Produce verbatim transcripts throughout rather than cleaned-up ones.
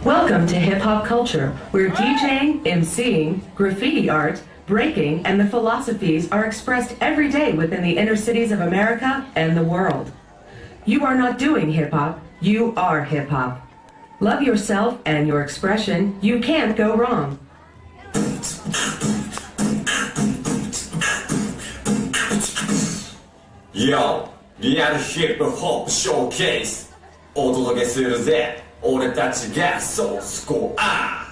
Welcome to hip-hop culture, where DJing, emceeing, graffiti art, breaking, and the philosophies are expressed every day within the inner cities of America and the world. You are not doing hip-hop, you are hip-hop. Love yourself and your expression, you can't go wrong. Yo, リアルヒップホップショーケースお届けするぜ俺たちがソースコア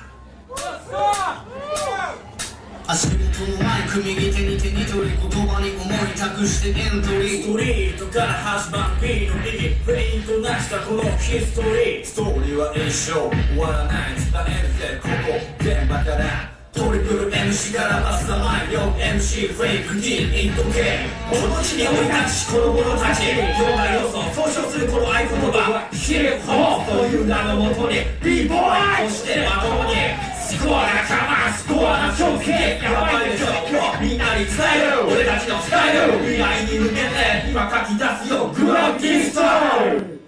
足元のマイク右手に手に取り言葉に思い託してエントリーストリートから始まる B の右プレインとなしたこのヒストリーストーリーは一生終わらない伝えるぜここ現場からトリプル エムシー からバスタマイ よ エムシー フレイク D イント K この地に降り立ちこの者たち表題要素総称するこの合言葉ヒップホップという名のもとに B ボーイそしてまともにスコアがかますスコアな超級やばいでしょみんなに伝える俺たちのスタイル未来に向けて今書き出すよグラフィティスタイル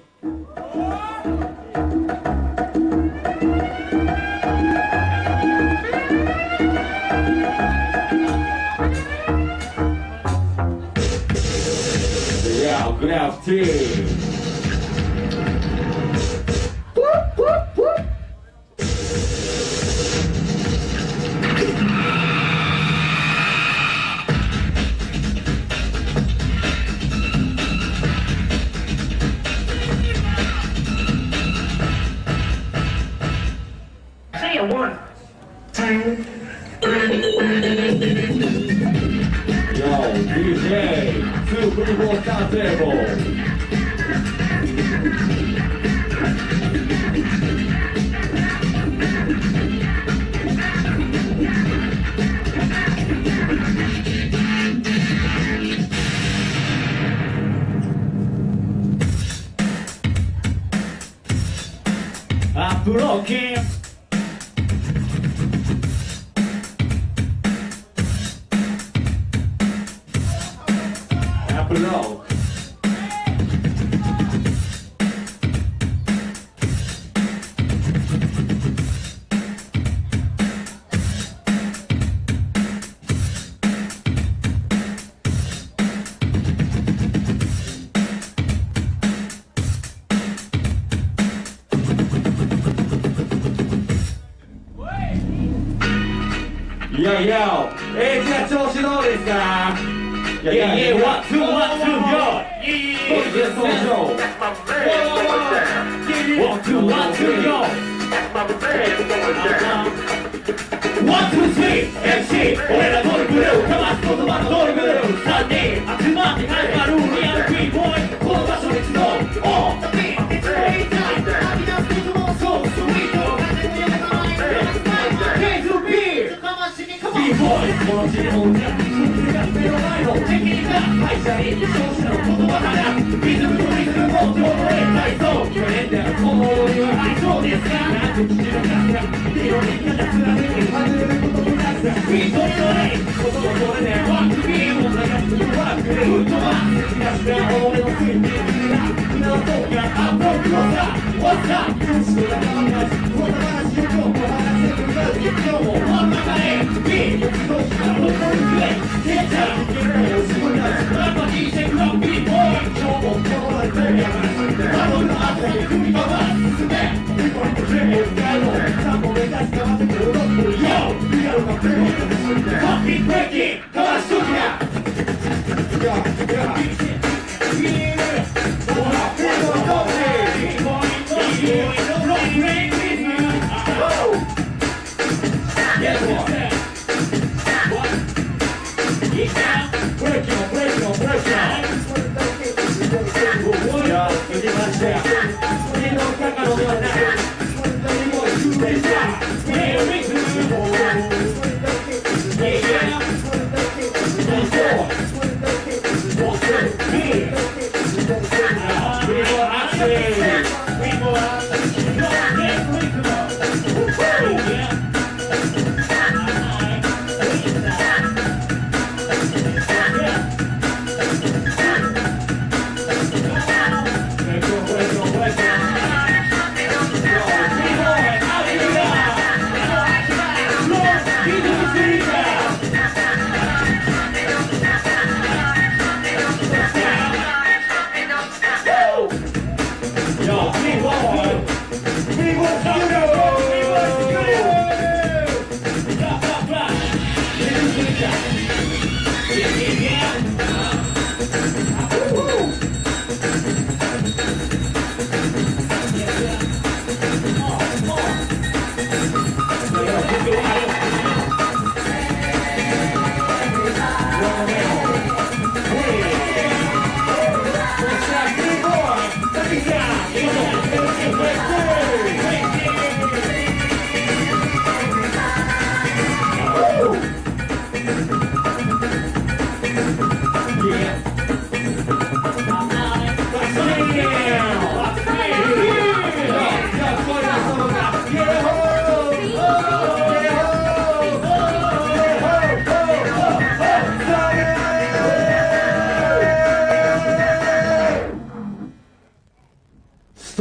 グラフィティBroken Apple Yo, yo! えー、じゃあ調子どうですか Yeah, yeah, one, two, one, two, go! Yeah, one, two, one, two, go! One, two, three, エムシー 俺らドリブルかます言葉のドリブルさんにん集まって始まるリアルクイーンボーイこの場所に集う Oh! So sweet! B-boy この地方にが目の前の敵にが会社に消費者の言葉からリズムとリズムを上手に体操去年でのこの踊りは愛想ですがなんて口の数が色に肩貫いて外れることもなくビートに乗れことのこれでワークビームを流すワークでフットバー東が俺のスイッチが船の塔からアップロードさ What's up? 女子の仲間たちこんな話を今日も話せるから今日も真ん中へビーム同士から残るくらい出ちゃういけないよすごいなラッパ ディージェー クラブビーボーイ今日もこの場でプレイヤーがバトルの後に組み回す進めビーボーイとプレイを使うのさんぼん目指しかませて踊ってる Yo! リアルなプレイをコピーブレイキンかわしときな Yo! Yo! ビームほらプレイをどうせビーボーイとビーボーイのロックレインリズム Yes, boy! Break it, break it, break it. いや、続きまして、次の高野ではない。何も一でした。プレイリズム。いやいや。どうぞ。どうぞ。ビー。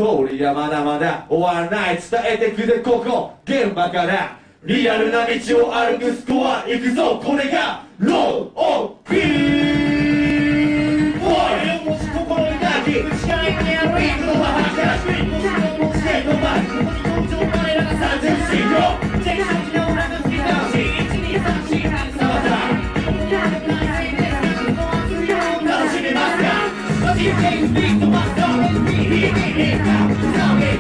ストーリーはまだまだ終わらない伝えてくぜここ現場からリアルな道を歩くスコア行くぞこれがローオーピーボーイ持ち心に抱き打ち合いにあるインドは話し合い腰を持ちてドバイここに根性我らがさんぜん進行チェック初期の裏の好きだしいちにさんしさまざ楽しめますかディージェー ビートマスター エスピー ヒーヒーヒーカーサウンド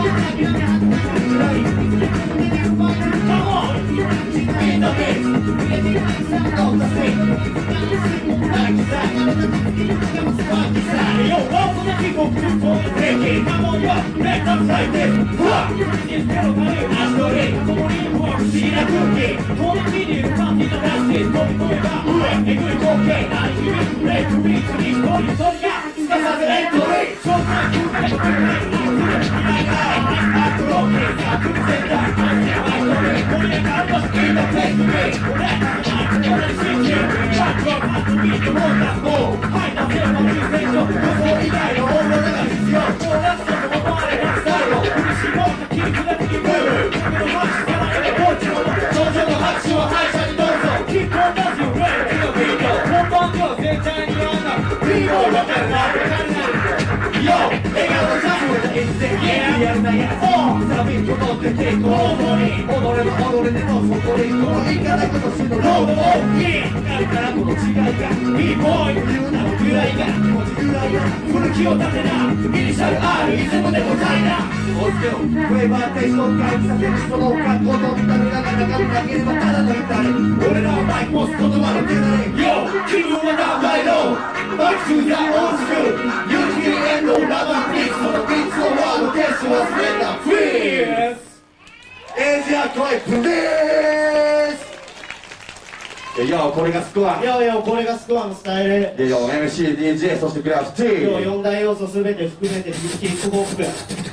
これがスコア。いやいやこれがスコアのスタイル。いやいや エムシー、ディージェー そしてグラフィティ。よん大要素すべて含めてヒップホップ。